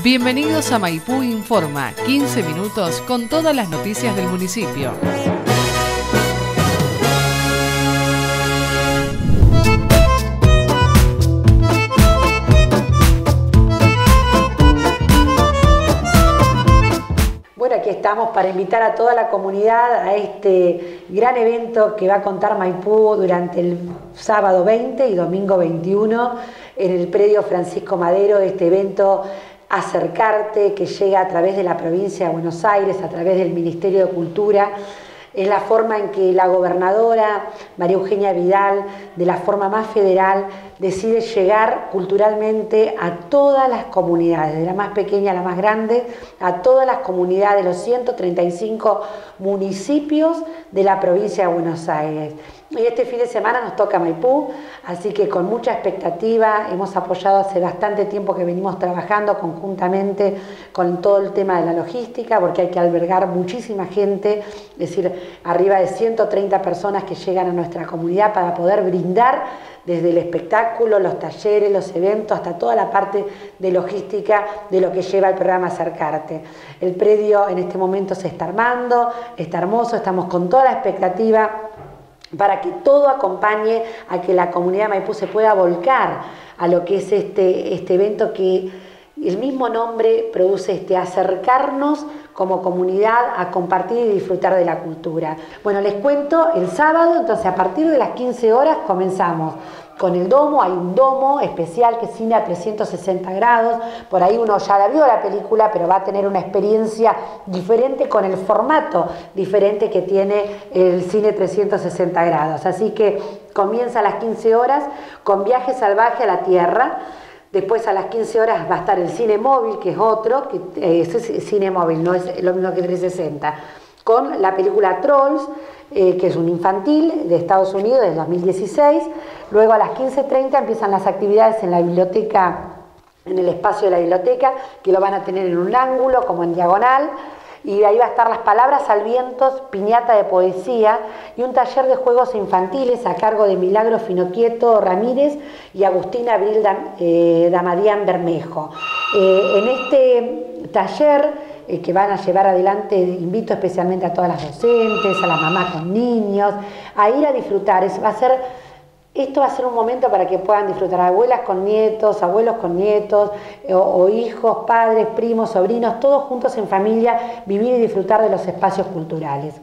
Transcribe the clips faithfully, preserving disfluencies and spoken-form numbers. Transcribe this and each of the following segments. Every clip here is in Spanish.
Bienvenidos a Maipú Informa, quince minutos con todas las noticias del municipio. Bueno, aquí estamos para invitar a toda la comunidad a este gran evento que va a contar Maipú durante el sábado veinte y domingo veintiuno en el predio Francisco Madero, este evento Acercarte, que llega a través de la provincia de Buenos Aires, a través del Ministerio de Cultura. Es la forma en que la gobernadora María Eugenia Vidal, de la forma más federal, decide llegar culturalmente a todas las comunidades, de la más pequeña a la más grande, a todas las comunidades de los ciento treinta y cinco municipios de la provincia de Buenos Aires. Y este fin de semana nos toca Maipú, así que con mucha expectativa hemos apoyado hace bastante tiempo que venimos trabajando conjuntamente con todo el tema de la logística, porque hay que albergar muchísima gente, es decir, arriba de ciento treinta personas que llegan a nuestra comunidad para poder brindar desde el espectáculo, los talleres, los eventos, hasta toda la parte de logística de lo que lleva el programa Acercarte. El predio en este momento se está armando, está hermoso, estamos con toda la expectativa para que todo acompañe a que la comunidad de Maipú se pueda volcar a lo que es este, este evento que el mismo nombre produce, este acercarnos como comunidad a compartir y disfrutar de la cultura. Bueno, les cuento, el sábado, entonces a partir de las quince horas comenzamos con el domo. Hay un domo especial que es cine a trescientos sesenta grados, por ahí uno ya la vio la película, pero va a tener una experiencia diferente con el formato diferente que tiene el cine trescientos sesenta grados. Así que comienza a las quince horas con Viaje Salvaje a la Tierra. Después a las quince horas va a estar el cine móvil, que es otro, que eh, es cine móvil, no es lo mismo que trescientos sesenta, con la película Trolls, eh, que es un infantil de Estados Unidos del dos mil dieciséis. Luego a las quince treinta empiezan las actividades en la biblioteca, en el espacio de la biblioteca, que lo van a tener en un ángulo, como en diagonal. Y ahí va a estar las palabras al viento, piñata de poesía y un taller de juegos infantiles a cargo de Milagro Finoquieto Ramírez y Agustina Abril eh, Damadián Bermejo. Eh, en este taller eh, que van a llevar adelante, invito especialmente a todas las docentes, a las mamás con niños, a ir a disfrutar. Es, va a ser... Esto va a ser un momento para que puedan disfrutar abuelas con nietos, abuelos con nietos, o, o hijos, padres, primos, sobrinos, todos juntos en familia, vivir y disfrutar de los espacios culturales.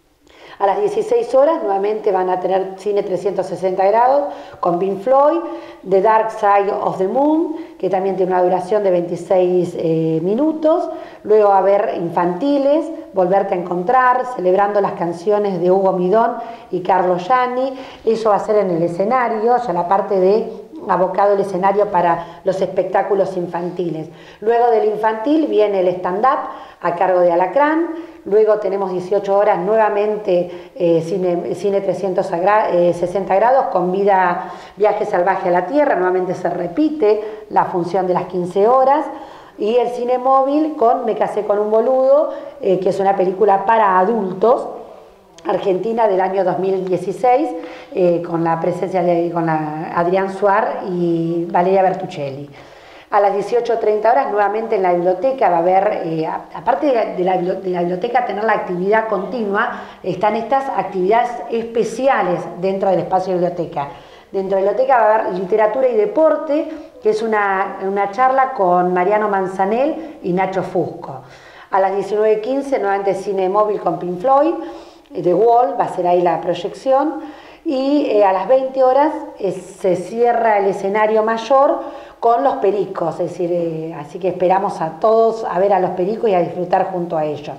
A las dieciséis horas nuevamente van a tener cine trescientos sesenta grados con Pink Floyd, The Dark Side of the Moon, que también tiene una duración de veintiséis eh, minutos. Luego va a haber infantiles, Volverte a Encontrar, celebrando las canciones de Hugo Midón y Carlos Gianni. Eso va a ser en el escenario, ya la parte de abocado el escenario para los espectáculos infantiles. Luego del infantil viene el stand-up a cargo de Alacrán. Luego tenemos dieciocho horas nuevamente eh, cine, cine trescientos sesenta grados con vida, Viaje Salvaje a la Tierra. Nuevamente se repite la función de las quince horas. Y el cine móvil con Me casé con un boludo, eh, que es una película para adultos, argentina del año dos mil dieciséis, eh, con la presencia de con la Adrián Suar y Valeria Bertuccelli. A las dieciocho treinta horas nuevamente en la biblioteca va a haber, eh, aparte de la, de, la, de la biblioteca tener la actividad continua, están estas actividades especiales dentro del espacio de biblioteca. Dentro de la biblioteca va a haber literatura y deporte, que es una, una charla con Mariano Manzanel y Nacho Fusco. A las diecinueve quince nuevamente cine móvil con Pink Floyd, The Wall, va a ser ahí la proyección. Y eh, a las veinte horas eh, se cierra el escenario mayor con los Pericos, es decir, eh, así que esperamos a todos a ver a los Pericos y a disfrutar junto a ellos.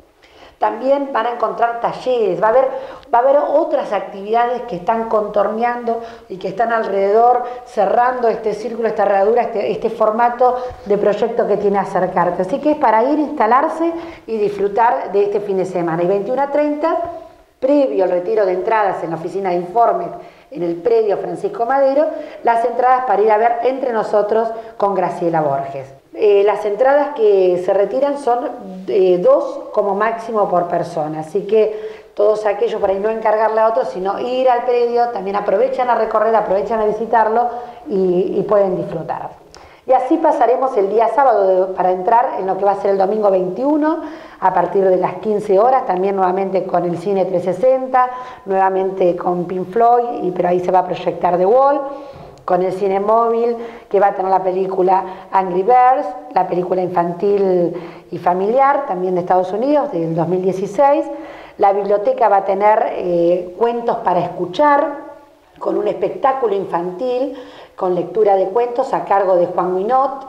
También van a encontrar talleres, va a haber, va a haber otras actividades que están contorneando y que están alrededor, cerrando este círculo, esta herradura, este, este formato de proyecto que tiene Acercarte. Así que es para ir, instalarse y disfrutar de este fin de semana. Y veintiuno a treinta, previo al retiro de entradas en la oficina de informes en el predio Francisco Madero, las entradas para ir a ver Entre Nosotros con Graciela Borges. Eh, las entradas que se retiran son eh, dos como máximo por persona, así que todos aquellos por ahí no encargarle a otros, sino ir al predio, también aprovechan a recorrer, aprovechan a visitarlo y, y pueden disfrutar. Y así pasaremos el día sábado para entrar en lo que va a ser el domingo veintiuno, a partir de las quince horas, también nuevamente con el Cine trescientos sesenta, nuevamente con Pink Floyd, y, pero ahí se va a proyectar The Wall, con el Cine Móvil, que va a tener la película Angry Birds, la película infantil y familiar, también de Estados Unidos, del dos mil dieciséis. La biblioteca va a tener eh, cuentos para escuchar, con un espectáculo infantil, con lectura de cuentos a cargo de Juan Guinot.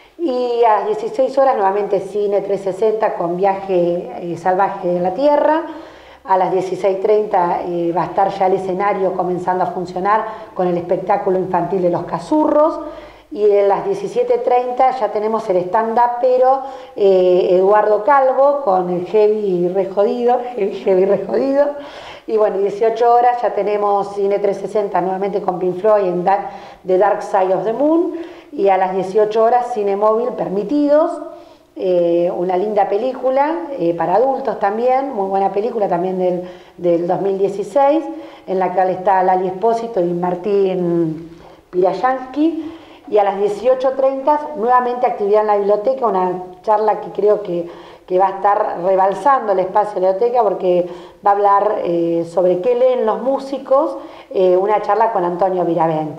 Y a las dieciséis horas nuevamente Cine trescientos sesenta con Viaje eh, Salvaje en la Tierra. A las dieciséis treinta eh, va a estar ya el escenario comenzando a funcionar con el espectáculo infantil de Los Cazurros. Y a las diecisiete treinta ya tenemos el stand-up, pero eh, Eduardo Calvo con el Heavy Re Jodido, Heavy, Heavy Re Jodido. Y bueno, dieciocho horas ya tenemos Cine trescientos sesenta nuevamente con Pink Floyd en Dark, The Dark Side of the Moon. Y a las dieciocho horas Cine Móvil Permitidos, eh, una linda película eh, para adultos también, muy buena película también del, del dos mil dieciséis, en la cual está Lali Espósito y Martín Pirayansky. Y a las dieciocho treinta nuevamente actividad en la biblioteca, una charla que creo que, que va a estar rebalsando el espacio de la biblioteca, porque va a hablar eh, sobre qué leen los músicos, eh, una charla con Antonio Viravent.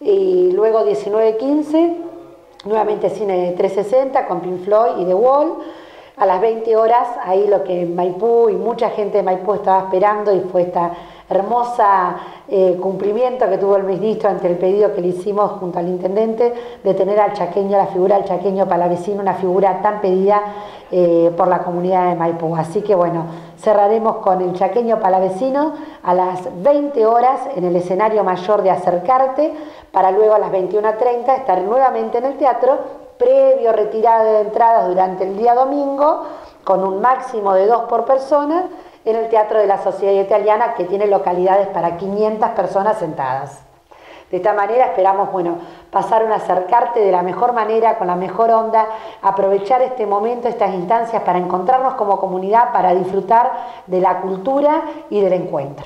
Y luego diecinueve quince, nuevamente Cine trescientos sesenta con Pink Floyd y The Wall. A las veinte horas, ahí lo que Maipú y mucha gente de Maipú estaba esperando, y fue esta hermosa eh, cumplimiento que tuvo el ministro ante el pedido que le hicimos junto al intendente de tener al chaqueño, la figura del chaqueño palavecino, una figura tan pedida eh, por la comunidad de Maipú. Así que bueno, cerraremos con el chaqueño palavecino a las veinte horas en el escenario mayor de Acercarte, para luego a las veintiuna treinta estar nuevamente en el teatro, previo retirada de entradas durante el día domingo, con un máximo de dos por persona, en el Teatro de la Sociedad Italiana, que tiene localidades para quinientas personas sentadas. De esta manera esperamos, bueno, pasar un Acercarte de la mejor manera, con la mejor onda, aprovechar este momento, estas instancias para encontrarnos como comunidad, para disfrutar de la cultura y del encuentro.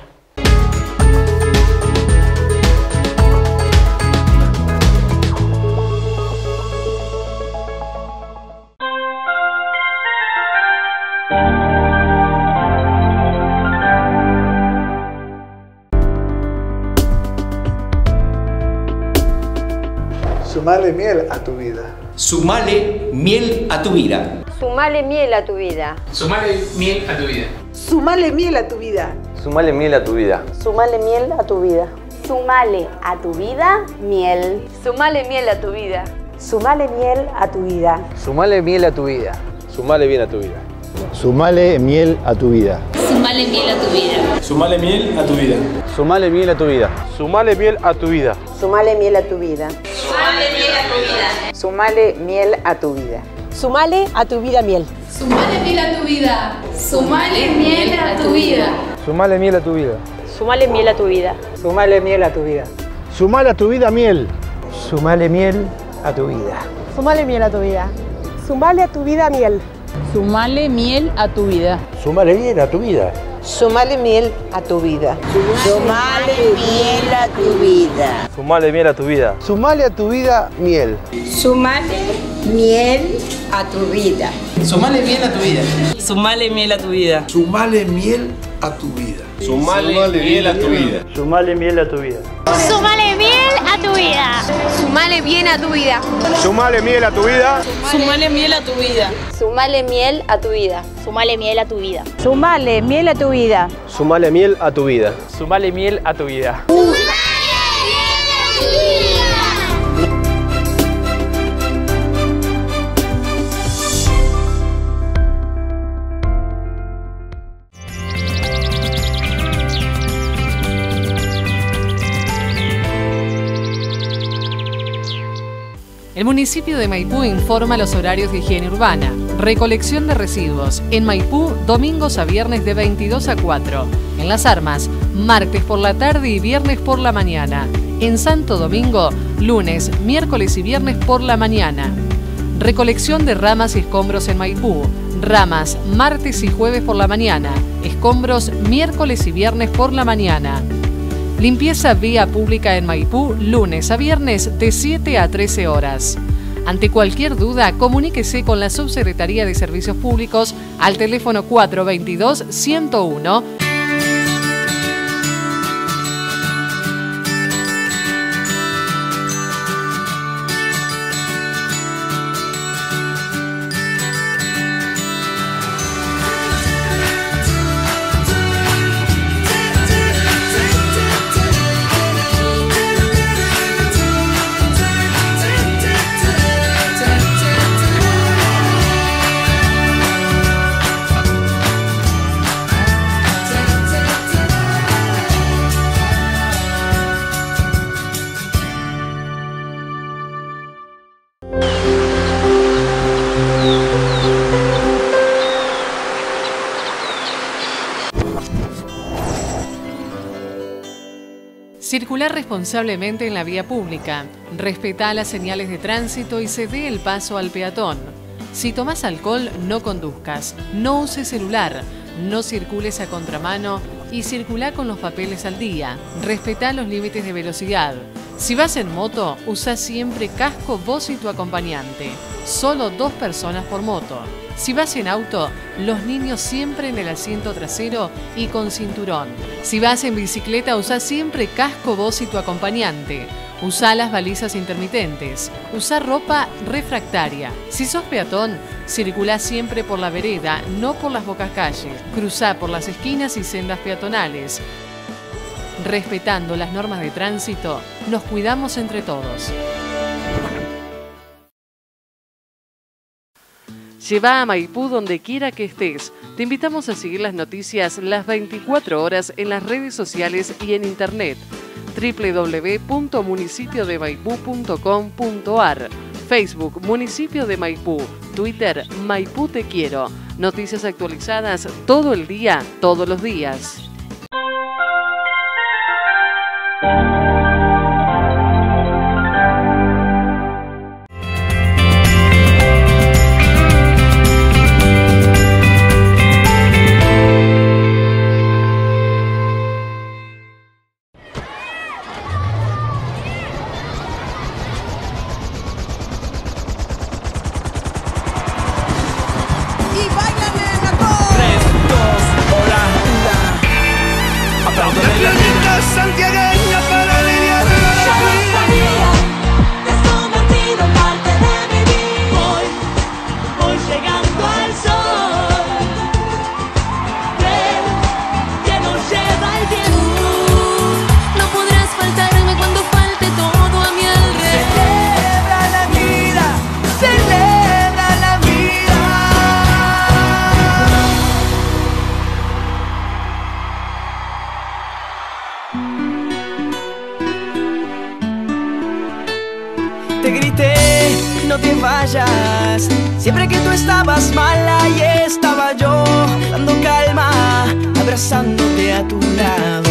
Sumale miel a tu vida. Sumale miel a tu vida. Sumale miel a tu vida. Sumale miel a tu vida. Sumale miel a tu vida. Sumale miel a tu vida. Sumale miel a tu vida. Sumale a tu vida miel. Sumale miel a tu vida. Sumale miel a tu vida. Sumale miel a tu vida. Sumale bien a tu vida. Sumale miel a tu vida. Sumale miel a tu vida. Sumale miel a tu vida. Sumale miel a tu vida. Sumale miel a tu vida. Sumale miel a tu vida. Sumale miel a tu vida. Sumale miel a tu vida. Sumale a tu vida miel. Sumale miel a tu vida. Sumale miel a tu vida. Sumale miel a tu vida. Sumale miel a tu vida. Sumale miel a tu vida. Sumale a tu vida miel. Sumale miel a tu vida. Sumale miel a tu vida. Sumale a tu vida miel. Sumale miel a tu vida. Sumale miel a tu vida. Sumale miel a tu vida. Sumale miel a tu vida. Sumale miel a tu vida. Sumale a tu vida miel. Sumale miel a tu vida. Sumale miel a tu vida. Sumale miel a tu vida. Sumale miel a tu vida. Sumale miel a tu vida. Sumale miel a tu vida. Sumale miel a tu vida. Sumale bien a tu vida. Sumale miel a tu vida. Sumale miel a tu vida. Sumale miel a tu vida. Sumale miel a tu vida. Sumale miel a tu vida. Sumale miel a tu vida. Sumale miel a tu vida. El municipio de Maipú informa los horarios de higiene urbana. Recolección de residuos. En Maipú, domingos a viernes de veintidós a cuatro. En Las Armas, martes por la tarde y viernes por la mañana. En Santo Domingo, lunes, miércoles y viernes por la mañana. Recolección de ramas y escombros en Maipú. Ramas, martes y jueves por la mañana. Escombros, miércoles y viernes por la mañana. Limpieza vía pública en Maipú, lunes a viernes de siete a trece horas. Ante cualquier duda, comuníquese con la Subsecretaría de Servicios Públicos al teléfono cuatro dos dos, ciento uno. Circular responsablemente en la vía pública, respetá las señales de tránsito y cede el paso al peatón. Si tomás alcohol, no conduzcas, no uses celular, no circules a contramano y circulá con los papeles al día. Respetá los límites de velocidad. Si vas en moto, usa siempre casco vos y tu acompañante. Solo dos personas por moto. Si vas en auto, los niños siempre en el asiento trasero y con cinturón. Si vas en bicicleta, usa siempre casco vos y tu acompañante. Usa las balizas intermitentes. Usa ropa refractaria. Si sos peatón, circulá siempre por la vereda, no por las bocas calles. Cruzá por las esquinas y sendas peatonales. Respetando las normas de tránsito, nos cuidamos entre todos. Lleva a Maipú donde quiera que estés. Te invitamos a seguir las noticias las veinticuatro horas en las redes sociales y en internet. doble u doble u doble u punto municipio de maipú punto com punto ar, Facebook Municipio de Maipú, Twitter Maipú Te Quiero. Noticias actualizadas todo el día, todos los días. Santiagueña para aliviar la vida. Te convertido en parte de mi vida. Voy, voy llegando al sol. Ven, que nos lleva el tiempo. No podrás faltarme cuando falte todo a mi alrededor. Celebra la vida, celebra la vida. Te grité, no te vayas. Siempre que tú estabas mal, ahí estaba yo, dando calma, abrazándote a tu lado.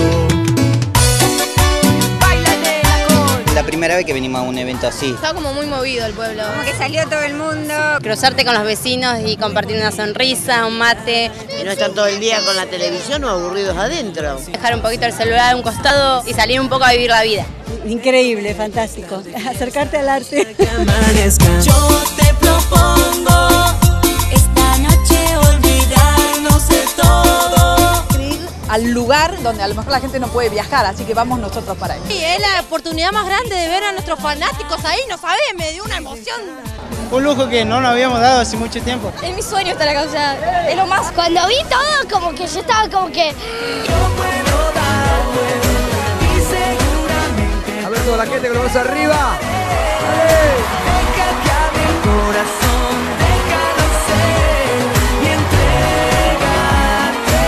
Báilale la col. La primera vez que venimos a un evento así. Estaba como muy movido el pueblo. Como que salió todo el mundo. Cruzarte con los vecinos y compartir una sonrisa, un mate. Y no estar todo el día con la televisión o aburridos adentro. Dejar un poquito el celular a un costado y salir un poco a vivir la vida. Increíble, fantástico. Acercarte al arte. Yo te propongo esta noche olvidarnos de todo. Ir al lugar donde a lo mejor la gente no puede viajar, así que vamos nosotros para ahí. Sí, es la oportunidad más grande de ver a nuestros fanáticos ahí, ¿no sabes? Me dio una emoción. Un lujo que no nos habíamos dado hace mucho tiempo. Es mi sueño estar acá, o sea, es lo más. Cuando vi todo, como que yo estaba como que... Yo puedo dar vuelta y seguramente... A ver toda la gente con los brazos arriba. Deja que hable el corazón, déjalo ser y entrégate.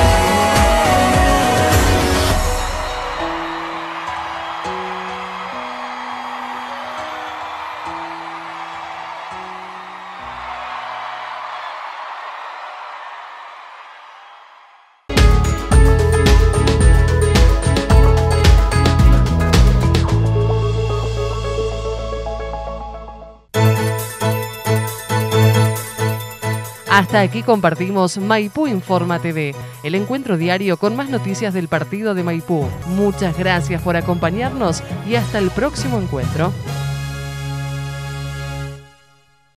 Hasta aquí compartimos Maipú Informa T V, el encuentro diario con más noticias del partido de Maipú. Muchas gracias por acompañarnos y hasta el próximo encuentro.